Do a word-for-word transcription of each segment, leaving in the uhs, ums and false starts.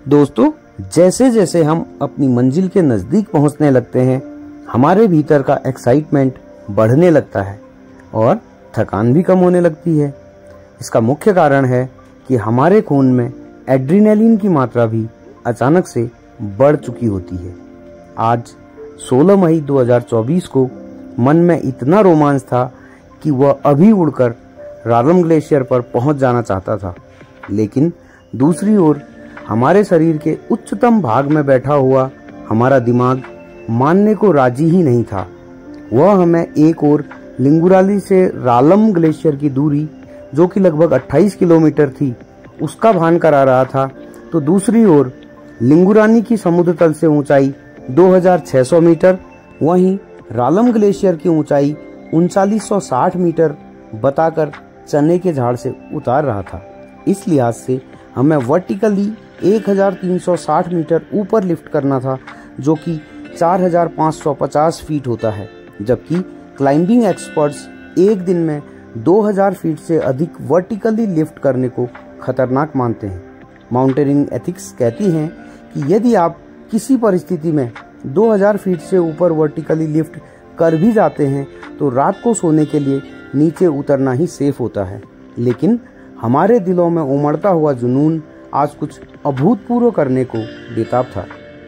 दोस्तों, जैसे जैसे हम अपनी मंजिल के नजदीक पहुंचने लगते हैं, हमारे भीतर का एक्साइटमेंट बढ़ने लगता है और थकान भी कम होने लगती है। इसका मुख्य कारण है कि हमारे खून में एड्रेनालिन की मात्रा भी अचानक से बढ़ चुकी होती है। आज सोलह मई दो हज़ार चौबीस को मन में इतना रोमांच था कि वह अभी उड़कर रालम ग्लेशियर पर पहुंच जाना चाहता था, लेकिन दूसरी ओर हमारे शरीर के उच्चतम भाग में बैठा हुआ हमारा दिमाग मानने को राजी ही नहीं था। वह हमें एक ओर लिंगुराली से रालम ग्लेशियर की दूरी, जो कि लगभग अट्ठाईस किलोमीटर थी, उसका भान करा रहा था, तो दूसरी ओर लिंगुरानी की समुद्र तल से ऊंचाई दो हज़ार छह सौ मीटर, वहीं रालम ग्लेशियर की ऊंचाई उनचालीस सौ साठ मीटर बताकर चने के झाड़ से उतार रहा था। इस लिहाज से हमें वर्टिकली एक हज़ार तीन सौ साठ मीटर ऊपर लिफ्ट करना था, जो कि चार हज़ार पाँच सौ पचास फीट होता है, जबकि क्लाइंबिंग एक्सपर्ट्स एक दिन में दो हज़ार फीट से अधिक वर्टिकली लिफ्ट करने को खतरनाक मानते हैं। माउंटेनियरिंग एथिक्स कहती हैं कि यदि आप किसी परिस्थिति में दो हज़ार फीट से ऊपर वर्टिकली लिफ्ट कर भी जाते हैं तो रात को सोने के लिए नीचे उतरना ही सेफ होता है। लेकिन हमारे दिलों में उमड़ता हुआ जुनून आज कुछ अभूतपूर्व करने को बेताब था।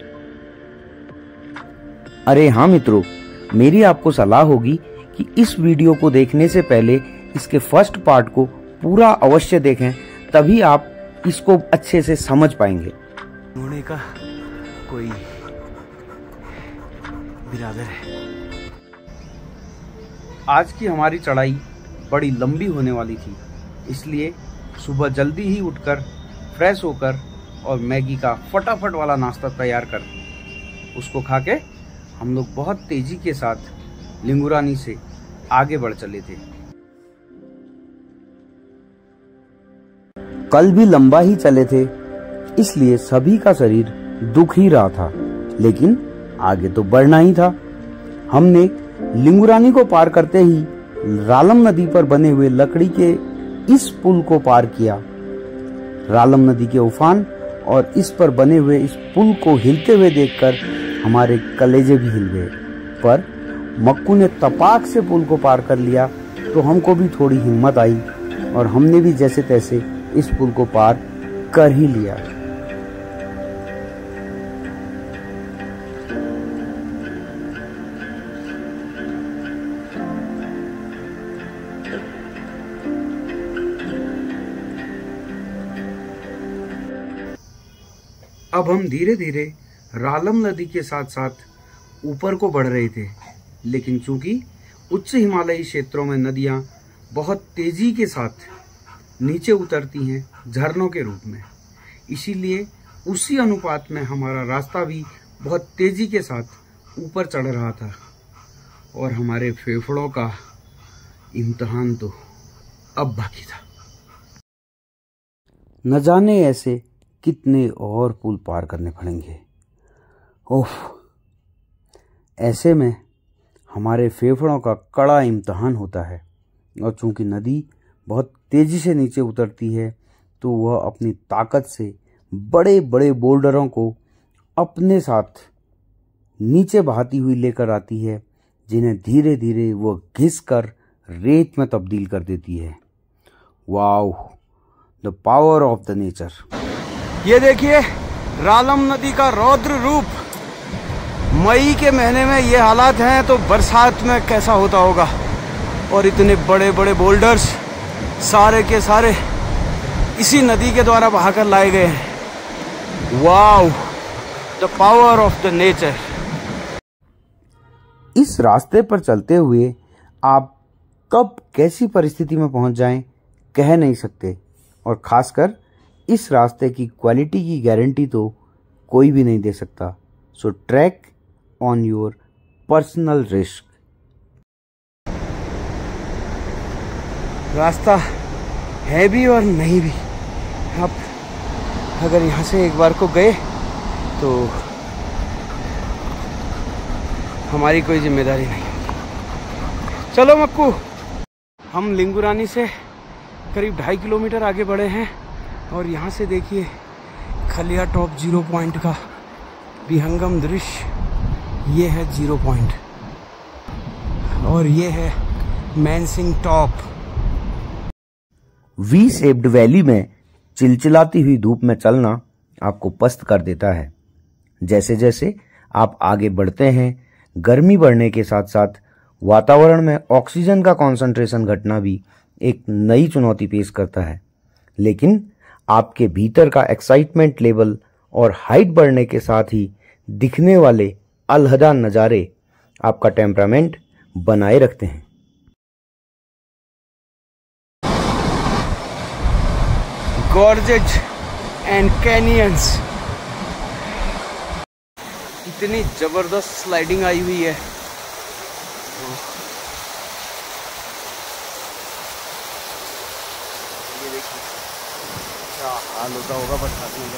अरे हाँ मित्रों, मेरी आपको सलाह होगी कि इस वीडियो को देखने से पहले इसके फर्स्ट पार्ट को पूरा अवश्य देखें, तभी आप इसको अच्छे से समझ पाएंगे। होने का कोई बिरादर है। आज की हमारी चढ़ाई बड़ी लंबी होने वाली थी, इसलिए सुबह जल्दी ही उठकर फ्रेश होकर और मैगी का फटाफट वाला नाश्ता तैयार कर उसको खा के हम लोग बहुत तेजी के साथ लिंगुरानी से आगे बढ़ चले थे। कल भी लंबा ही चले थे, इसलिए सभी का शरीर दुख ही रहा था, लेकिन आगे तो बढ़ना ही था। हमने लिंगुरानी को पार करते ही रालम नदी पर बने हुए लकड़ी के इस पुल को पार किया। रालम नदी के उफान और इस पर बने हुए इस पुल को हिलते हुए देखकर हमारे कलेजे भी हिल गए, पर मक्कू ने तपाक से पुल को पार कर लिया तो हमको भी थोड़ी हिम्मत आई और हमने भी जैसे तैसे इस पुल को पार कर ही लिया। अब हम धीरे धीरे रालम नदी के साथ साथ ऊपर को बढ़ रहे थे, लेकिन चूंकि उच्च हिमालयी क्षेत्रों में नदियां बहुत तेजी के साथ नीचे उतरती हैं झरनों के रूप में, इसीलिए उसी अनुपात में हमारा रास्ता भी बहुत तेजी के साथ ऊपर चढ़ रहा था और हमारे फेफड़ों का इम्तिहान तो अब बाकी था। न जाने ऐसे कितने और पुल पार करने पड़ेंगे। ओह, ऐसे में हमारे फेफड़ों का कड़ा इम्तिहान होता है, और चूंकि नदी बहुत तेजी से नीचे उतरती है तो वह अपनी ताकत से बड़े बड़े बोल्डरों को अपने साथ नीचे बहाती हुई लेकर आती है, जिन्हें धीरे धीरे वह घिस कर रेत में तब्दील कर देती है। Wow, the power of the nature. ये देखिए रालम नदी का रौद्र रूप। मई के महीने में ये हालात हैं तो बरसात में कैसा होता होगा। और इतने बड़े बड़े बोल्डर्स सारे के सारे इसी नदी के द्वारा बहाकर लाए गए हैं। Wow, the power of the nature. इस रास्ते पर चलते हुए आप कब कैसी परिस्थिति में पहुंच जाएं कह नहीं सकते, और खासकर इस रास्ते की क्वालिटी की गारंटी तो कोई भी नहीं दे सकता। So track on your personal risk. रास्ता है भी और नहीं भी। आप अगर यहाँ से एक बार को गए तो हमारी कोई जिम्मेदारी नहीं होगी। चलो मक्कू, हम लिंगुरानी से करीब ढाई किलोमीटर आगे बढ़े हैं और यहाँ से देखिए खलिया टॉप जीरो पॉइंट का विहंगम दृश्य। ये है जीरो पॉइंट और ये है Mansing top. V shaped valley में चिलचिलाती हुई धूप में चलना आपको पस्त कर देता है। जैसे जैसे आप आगे बढ़ते हैं, गर्मी बढ़ने के साथ साथ वातावरण में ऑक्सीजन का कॉन्सेंट्रेशन घटना भी एक नई चुनौती पेश करता है। लेकिन आपके भीतर का एक्साइटमेंट लेवल और हाइट बढ़ने के साथ ही दिखने वाले अलहदा नज़ारे आपका टेम्परामेंट बनाए रखते हैं। गॉर्जेज एंड कैनियंस, इतनी जबरदस्त स्लाइडिंग आई हुई है। ये देखिए क्या हाल होता होगा बरसात में।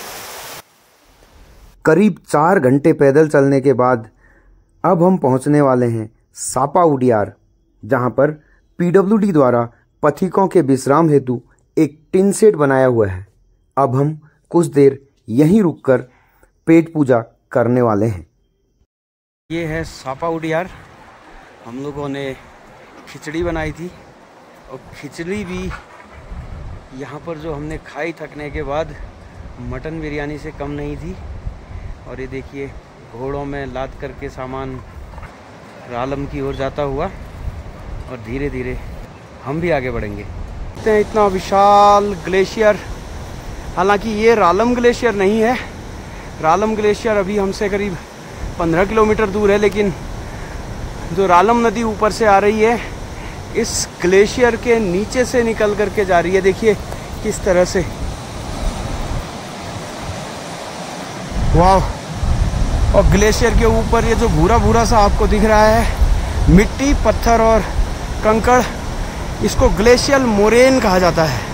करीब चार घंटे पैदल चलने के बाद अब हम पहुंचने वाले हैं सापा उडियार, जहां पर पीडब्ल्यूडी द्वारा पथिकों के विश्राम हेतु एक टिन शेड बनाया हुआ है। अब हम कुछ देर यहीं रुककर पेट पूजा करने वाले हैं। ये है सापा उडियार। हम लोगों ने खिचड़ी बनाई थी और खिचड़ी भी यहाँ पर जो हमने खाई थकने के बाद मटन बिरयानी से कम नहीं थी। और ये देखिए घोड़ों में लाद करके सामान रालम की ओर जाता हुआ और धीरे धीरे हम भी आगे बढ़ेंगे। इतना विशाल ग्लेशियर, हालांकि ये रालम ग्लेशियर नहीं है। रालम ग्लेशियर अभी हमसे करीब पंद्रह किलोमीटर दूर है, लेकिन जो रालम नदी ऊपर से आ रही है इस ग्लेशियर के नीचे से निकल करके जा रही है। देखिए किस तरह से, वाह। और ग्लेशियर के ऊपर ये जो भूरा भूरा सा आपको दिख रहा है मिट्टी, पत्थर और कंकड़, इसको ग्लेशियल मोरेन कहा जाता है।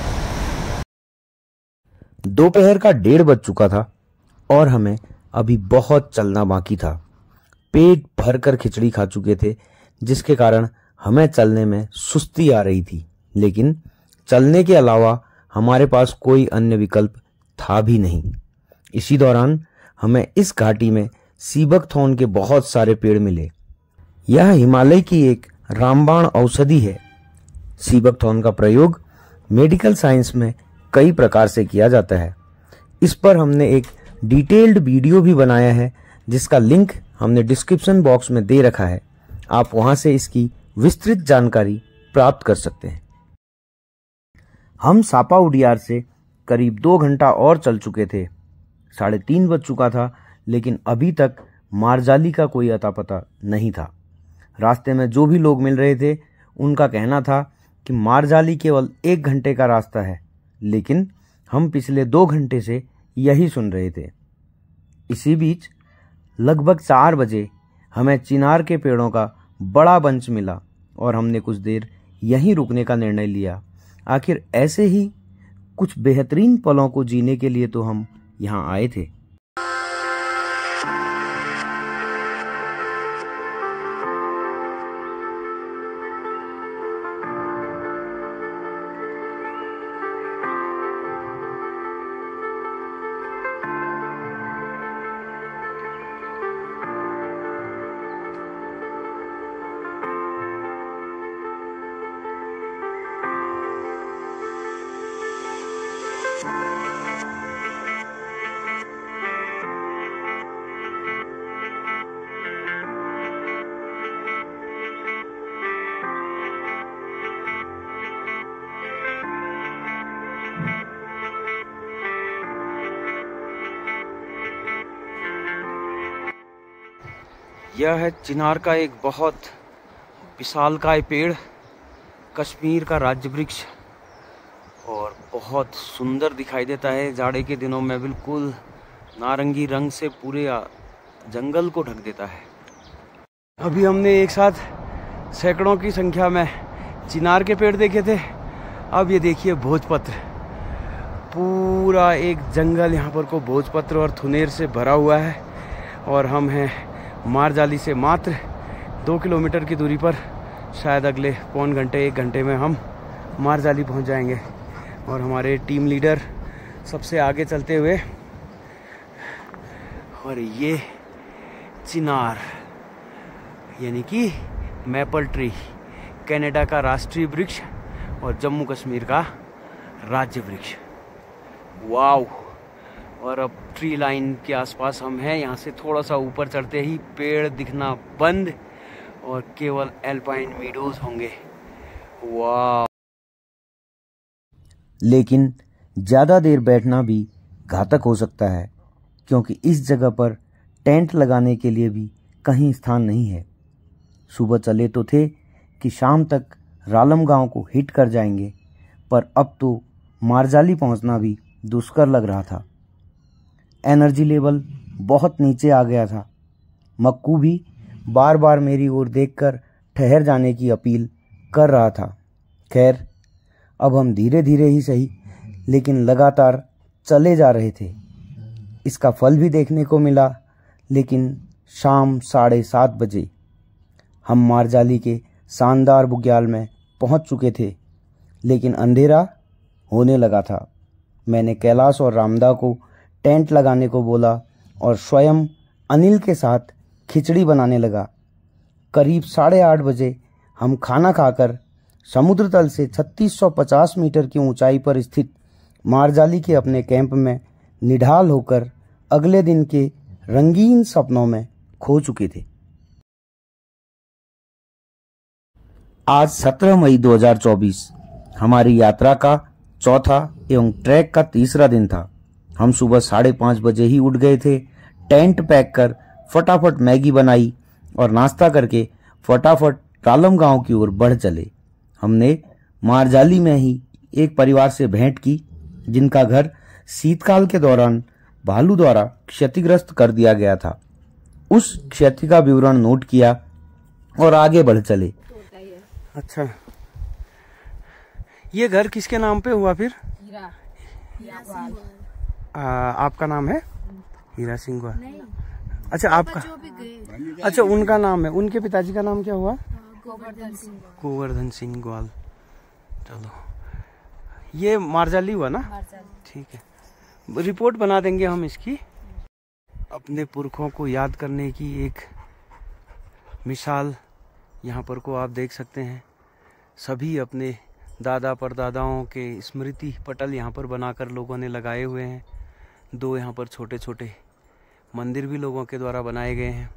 दोपहर का डेढ़ बज चुका था और हमें अभी बहुत चलना बाकी था। पेट भरकर खिचड़ी खा चुके थे, जिसके कारण हमें चलने में सुस्ती आ रही थी। लेकिन चलने के अलावा हमारे पास कोई अन्य विकल्प था भी नहीं। इसी दौरान हमें इस घाटी में सीबकथॉर्न के बहुत सारे पेड़ मिले। यह हिमालय की एक रामबाण औषधि है। सीबकथॉर्न का प्रयोग मेडिकल साइंस में कई प्रकार से किया जाता है। इस पर हमने एक डिटेल्ड वीडियो भी बनाया है, जिसका लिंक हमने डिस्क्रिप्शन बॉक्स में दे रखा है। आप वहां से इसकी विस्तृत जानकारी प्राप्त कर सकते हैं। हम सापा उडियार से करीब दो घंटा और चल चुके थे। साढ़े तीन बज चुका था, लेकिन अभी तक मारजाली का कोई अता पता नहीं था। रास्ते में जो भी लोग मिल रहे थे उनका कहना था कि मारजाली केवल एक घंटे का रास्ता है, लेकिन हम पिछले दो घंटे से यही सुन रहे थे। इसी बीच लगभग चार बजे हमें चिनार के पेड़ों का बड़ा बंच मिला और हमने कुछ देर यहीं रुकने का निर्णय लिया। आखिर ऐसे ही कुछ बेहतरीन पलों को जीने के लिए तो हम यहाँ आए थे। यह है चिनार का एक बहुत विशालकाय पेड़, कश्मीर का राज्य वृक्ष, और बहुत सुंदर दिखाई देता है। जाड़े के दिनों में बिल्कुल नारंगी रंग से पूरे जंगल को ढक देता है। अभी हमने एक साथ सैकड़ों की संख्या में चिनार के पेड़ देखे थे। अब ये देखिए भोजपत्र, पूरा एक जंगल यहाँ पर को भोजपत्र और थुनेर से भरा हुआ है। और हम हैं मारजाली से मात्र दो किलोमीटर की दूरी पर। शायद अगले पौन घंटे एक घंटे में हम मारजाली पहुँच जाएंगे। और हमारे टीम लीडर सबसे आगे चलते हुए और ये चिनार यानी कि मैपल ट्री, कनाडा का राष्ट्रीय वृक्ष और जम्मू कश्मीर का राज्य वृक्ष। वाव। और अब ट्री लाइन के आसपास हम हैं। यहाँ से थोड़ा सा ऊपर चढ़ते ही पेड़ दिखना बंद और केवल एल्पाइन मीडोज होंगे। वाव। लेकिन ज़्यादा देर बैठना भी घातक हो सकता है, क्योंकि इस जगह पर टेंट लगाने के लिए भी कहीं स्थान नहीं है। सुबह चले तो थे कि शाम तक रालम गांव को हिट कर जाएंगे, पर अब तो मारजाली पहुंचना भी दुष्कर लग रहा था। एनर्जी लेवल बहुत नीचे आ गया था। मक्कू भी बार बार मेरी ओर देखकर ठहर जाने की अपील कर रहा था। खैर, अब हम धीरे धीरे ही सही लेकिन लगातार चले जा रहे थे। इसका फल भी देखने को मिला। लेकिन शाम साढ़े सात बजे हम मारजाली के शानदार बुग्याल में पहुंच चुके थे, लेकिन अंधेरा होने लगा था। मैंने कैलाश और रामदा को टेंट लगाने को बोला और स्वयं अनिल के साथ खिचड़ी बनाने लगा। करीब साढ़े आठ बजे हम खाना खाकर समुद्र तल से छत्तीस सौ पचास मीटर की ऊंचाई पर स्थित मारजाली के अपने कैंप में निढाल होकर अगले दिन के रंगीन सपनों में खो चुके थे। आज सत्रह मई दो हज़ार चौबीस हमारी यात्रा का चौथा एवं ट्रैक का तीसरा दिन था। हम सुबह साढ़े पाँच बजे ही उठ गए थे। टेंट पैक कर फटाफट मैगी बनाई और नाश्ता करके फटाफट रालम गांव की ओर बढ़ चले। हमने मारजाली में ही एक परिवार से भेंट की, जिनका घर शीतकाल के दौरान भालू द्वारा क्षतिग्रस्त कर दिया गया था। उस क्षति का विवरण नोट किया और आगे बढ़ चले। अच्छा, ये घर किसके नाम पे हुआ फिर? हीरा। आ, आपका नाम है हीरा सिंह ग्वाल? अच्छा, आपका? अच्छा, उनका नाम है। उनके पिताजी का नाम क्या हुआ? गोवर्धन सिंह। गोवर्धन सिंह ग्वाल। चलो, ये मारजाली हुआ ना? ठीक है, रिपोर्ट बना देंगे हम इसकी। अपने पुरखों को याद करने की एक मिसाल यहाँ पर को आप देख सकते हैं। सभी अपने दादा परदादाओं के स्मृति पटल यहाँ पर बनाकर लोगों ने लगाए हुए हैं। दो यहाँ पर छोटे छोटे मंदिर भी लोगों के द्वारा बनाए गए हैं।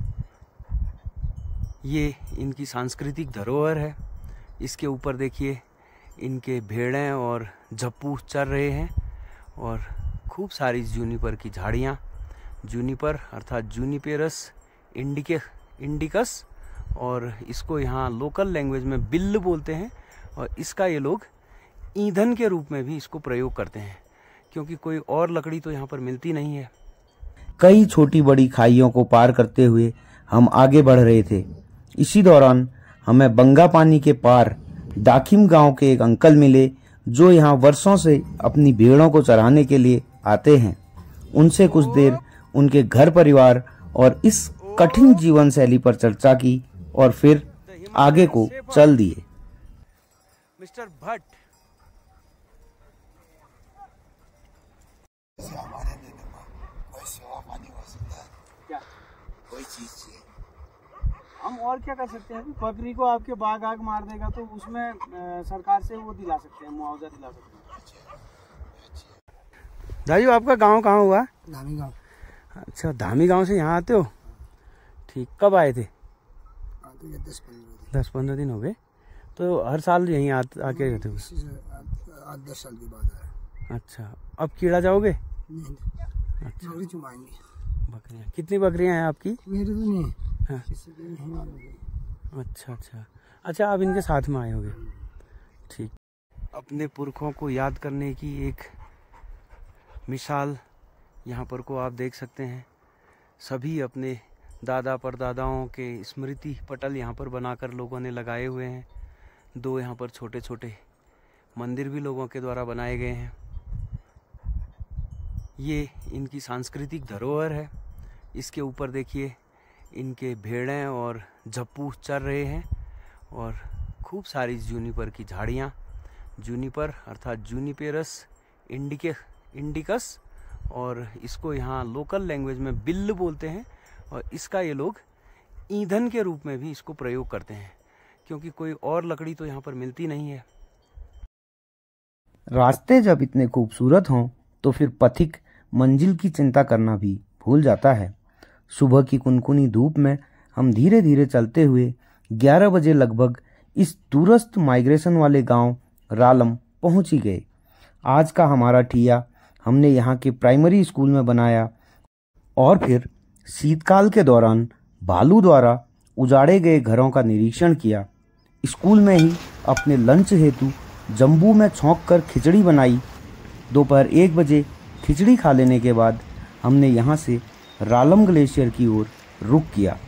ये इनकी सांस्कृतिक धरोहर है। इसके ऊपर देखिए, इनके भेड़ें और झप्पू चर रहे हैं और खूब सारी जूनिपर की झाड़ियाँ, जूनिपर अर्थात जूनिपेरस इंडिके इंडिकस, और इसको यहाँ लोकल लैंग्वेज में बिल्ल बोलते हैं। और इसका ये लोग ईंधन के रूप में भी इसको प्रयोग करते हैं, क्योंकि कोई और लकड़ी तो यहाँ पर मिलती नहीं है। कई छोटी बड़ी खाइयों को पार करते हुए हम आगे बढ़ रहे थे। इसी दौरान हमें बंगा पानी के पार दाखिम गांव के एक अंकल मिले, जो यहाँ वर्षों से अपनी भेड़ों को चराने के लिए आते हैं। उनसे कुछ देर उनके घर परिवार और इस कठिन जीवन शैली पर चर्चा की और फिर आगे को चल दिए। मिस्टर भट्ट, क्या कोई चीज चाहिए? हम और क्या कर सकते हैं? बकरी को आपके बाघ आग मार देगा तो उसमें आ, सरकार से वो दिला सकते हैं, मुआवजा दिला सकते हैं। दाजू, आपका गांव कहाँ हुआ? धामी गांव। अच्छा, धामी गांव से यहाँ आते हो? ठीक, कब आए थे? दस पंद्रह दस पंद्रह दिन हो गए। तो हर साल यहीं आ, आके रहते हो? आठ दस साल के बाद आए। अच्छा, अब कीड़ा जाओगे? नहीं, अच्छा, बकरी चुमाएंगे। बकरियाँ कितनी बकरियाँ हैं आपकी? मेरे तो नहीं। हाँ। किसी के नहीं। अच्छा अच्छा अच्छा, आप इनके साथ में आए होगे। ठीक। अपने पुरखों को याद करने की एक मिसाल यहाँ पर को आप देख सकते हैं। सभी अपने दादा परदादाओं के स्मृति पटल यहाँ पर बनाकर लोगों ने लगाए हुए हैं। दो यहाँ पर छोटे छोटे मंदिर भी लोगों के द्वारा बनाए गए हैं। ये इनकी सांस्कृतिक धरोहर है। इसके ऊपर देखिए, इनके भेड़ें और झप्पू चर रहे हैं और खूब सारी जूनिपर की झाड़ियाँ, जूनिपर अर्थात जूनिपेरस इंडिके इंडिकस, और इसको यहाँ लोकल लैंग्वेज में बिल्ल बोलते हैं। और इसका ये लोग ईंधन के रूप में भी इसको प्रयोग करते हैं, क्योंकि कोई और लकड़ी तो यहाँ पर मिलती नहीं है। रास्ते जब इतने खूबसूरत हों तो फिर पथिक मंजिल की चिंता करना भी भूल जाता है। सुबह की कुनकुनी धूप में हम धीरे धीरे चलते हुए ग्यारह बजे लगभग इस दूरस्थ माइग्रेशन वाले गांव रालम पहुंच ही गए। आज का हमारा ठिया हमने यहाँ के प्राइमरी स्कूल में बनाया और फिर शीतकाल के दौरान भालू द्वारा उजाड़े गए घरों का निरीक्षण किया। स्कूल में ही अपने लंच हेतु जम्बू में छौंक कर खिचड़ी बनाई। दोपहर एक बजे खिचड़ी खा लेने के बाद हमने यहाँ से रालम ग्लेशियर की ओर रुख किया।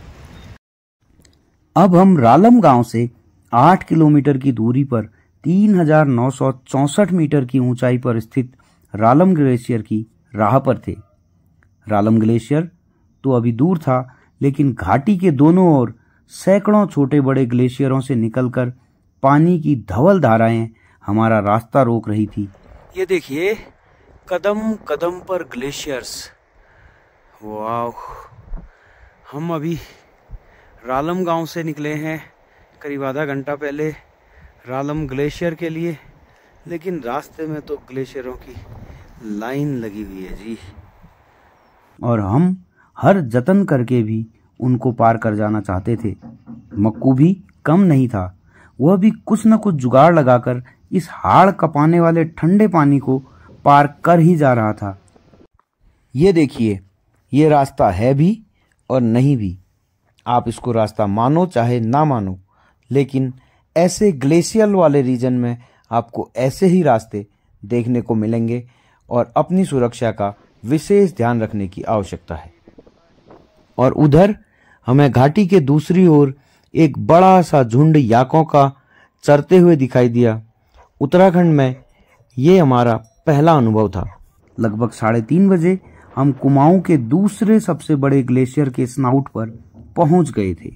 अब हम रालम गांव से आठ किलोमीटर की दूरी पर तीन हजार नौ सौ चौसठ मीटर की ऊंचाई पर स्थित रालम ग्लेशियर की राह पर थे। रालम ग्लेशियर तो अभी दूर था, लेकिन घाटी के दोनों ओर सैकड़ों छोटे बड़े ग्लेशियरों से निकलकर पानी की धवल धाराएं हमारा रास्ता रोक रही थी। ये देखिए, कदम कदम पर ग्लेशियर्स। वाह, हम अभी रालम गांव से निकले हैं करीब आधा घंटा पहले रालम ग्लेशियर के लिए, लेकिन रास्ते में तो ग्लेशियरों की लाइन लगी हुई है जी। और हम हर जतन करके भी उनको पार कर जाना चाहते थे। मक्कू भी कम नहीं था, वह भी कुछ न कुछ जुगाड़ लगाकर इस हाड़ कपाने वाले ठंडे पानी को पार कर ही जा रहा था। ये देखिए, ये रास्ता है भी और नहीं भी। आप इसको रास्ता मानो चाहे ना मानो, लेकिन ऐसे ग्लेशियर वाले रीजन में आपको ऐसे ही रास्ते देखने को मिलेंगे और अपनी सुरक्षा का विशेष ध्यान रखने की आवश्यकता है। और उधर हमें घाटी के दूसरी ओर एक बड़ा सा झुंड याकों का चरते हुए दिखाई दिया। उत्तराखंड में ये हमारा पहला अनुभव था। लगभग साढ़े तीन बजे हम कुमाऊं के दूसरे सबसे बड़े ग्लेशियर के स्नाउट पर पहुंच गए थे।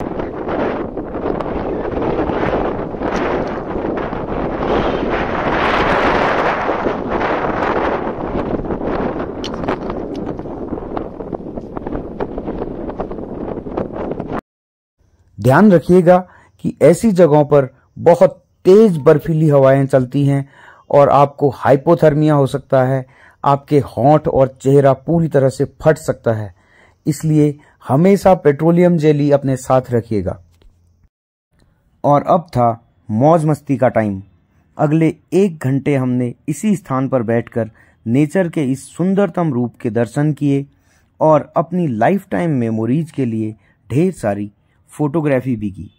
ध्यान रखिएगा कि ऐसी जगहों पर बहुत तेज बर्फीली हवाएं चलती हैं और आपको हाइपोथर्मिया हो सकता है। आपके होंठ और चेहरा पूरी तरह से फट सकता है, इसलिए हमेशा पेट्रोलियम जेली अपने साथ रखिएगा। और अब था मौज मस्ती का टाइम। अगले एक घंटे हमने इसी स्थान पर बैठकर नेचर के इस सुंदरतम रूप के दर्शन किए और अपनी लाइफ टाइम मेमोरीज के लिए ढेर सारी फोटोग्राफी भी की।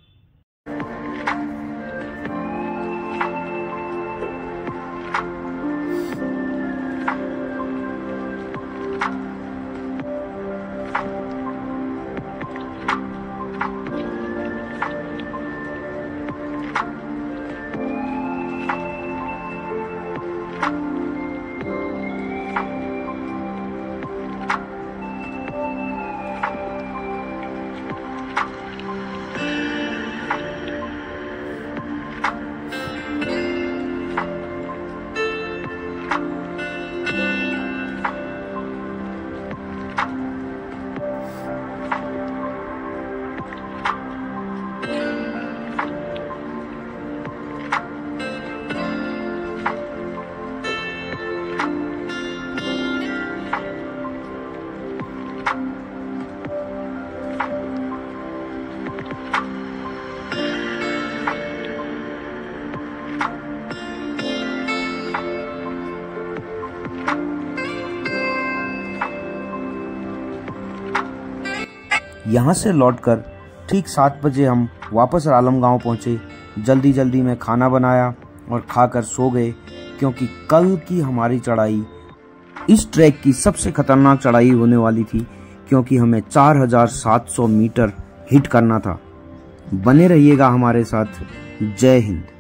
यहाँ से लौटकर ठीक सात बजे हम वापस रालम गांव पहुँचे। जल्दी जल्दी में खाना बनाया और खाकर सो गए, क्योंकि कल की हमारी चढ़ाई इस ट्रैक की सबसे खतरनाक चढ़ाई होने वाली थी, क्योंकि हमें चार हजार सात सौ मीटर हिट करना था। बने रहिएगा हमारे साथ। जय हिंद।